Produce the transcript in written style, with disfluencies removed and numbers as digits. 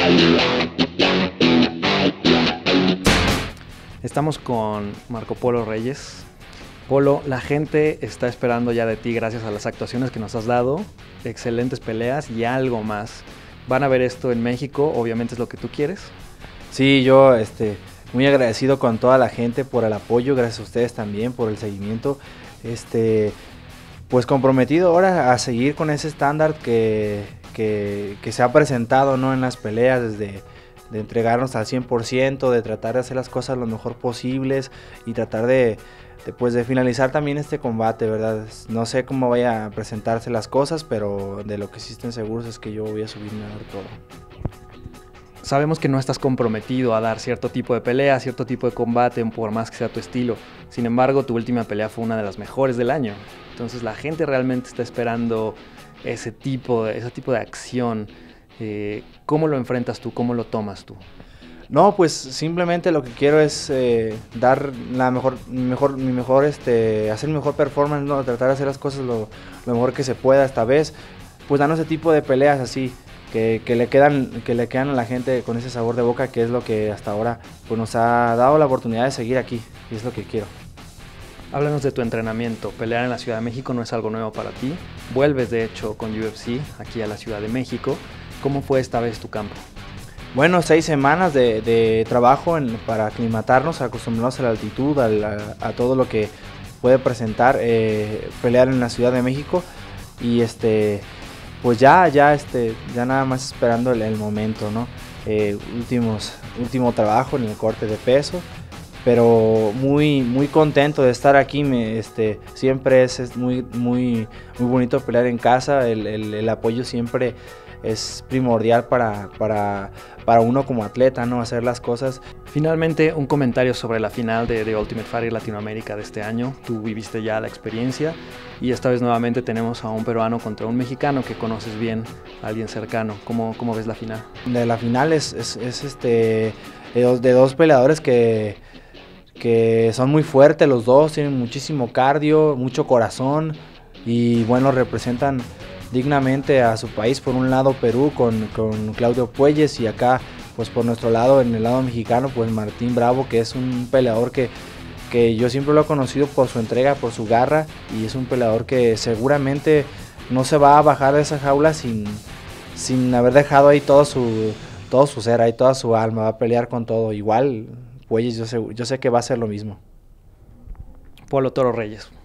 Estamos con Marco Polo Reyes. Polo, la gente está esperando ya de ti gracias a las actuaciones que nos has dado, excelentes peleas y algo más. ¿Van a ver esto en México? Obviamente es lo que tú quieres. Sí, yo muy agradecido con toda la gente por el apoyo, gracias a ustedes también por el seguimiento. Pues comprometido ahora a seguir con ese estándar que se ha presentado, ¿no?, en las peleas, de entregarnos al 100%, de tratar de hacer las cosas lo mejor posibles y tratar de finalizar también este combate, ¿verdad? No sé cómo vaya a presentarse las cosas, pero de lo que sí estén seguros es que yo voy a subirme a dar todo. Sabemos que no estás comprometido a dar cierto tipo de pelea, cierto tipo de combate, por más que sea tu estilo. Sin embargo, tu última pelea fue una de las mejores del año. Entonces la gente realmente está esperando ese tipo de acción. ¿Cómo lo enfrentas tú? ¿Cómo lo tomas tú? No, pues simplemente lo que quiero es dar hacer mi mejor performance, ¿no? Tratar de hacer las cosas lo mejor que se pueda esta vez, pues dando ese tipo de peleas así, que le quedan a la gente con ese sabor de boca, que es lo que hasta ahora pues nos ha dado la oportunidad de seguir aquí, y es lo que quiero. Háblanos de tu entrenamiento. Pelear en la Ciudad de México no es algo nuevo para ti. Vuelves de hecho con UFC aquí a la Ciudad de México. ¿Cómo fue esta vez tu campo? Bueno, 6 semanas de trabajo para aclimatarnos, acostumbrarnos a la altitud, a todo lo que puede presentar pelear en la Ciudad de México, y pues ya nada más esperando el momento, ¿no? Último trabajo en el corte de peso, pero muy contento de estar aquí. Siempre es muy bonito pelear en casa. El apoyo siempre es primordial para uno como atleta, ¿no? Hacer las cosas. Finalmente, un comentario sobre la final de Ultimate Fighter Latinoamérica de este año. Tú viviste ya la experiencia y esta vez nuevamente tenemos a un peruano contra un mexicano que conoces bien, alguien cercano. ¿Cómo ves la final? La final es de dos peleadores que son muy fuertes los dos, tienen muchísimo cardio, mucho corazón, y bueno, representan dignamente a su país. Por un lado Perú con Claudio Puelles, y acá pues por nuestro lado, en el lado mexicano, pues Martín Bravo, que es un peleador que yo siempre lo he conocido por su entrega, por su garra, y es un peleador que seguramente no se va a bajar de esa jaula sin haber dejado ahí todo su ser, ahí toda su alma. Va a pelear con todo. Igual Puelles, yo sé que va a ser lo mismo. Polo Toro Reyes.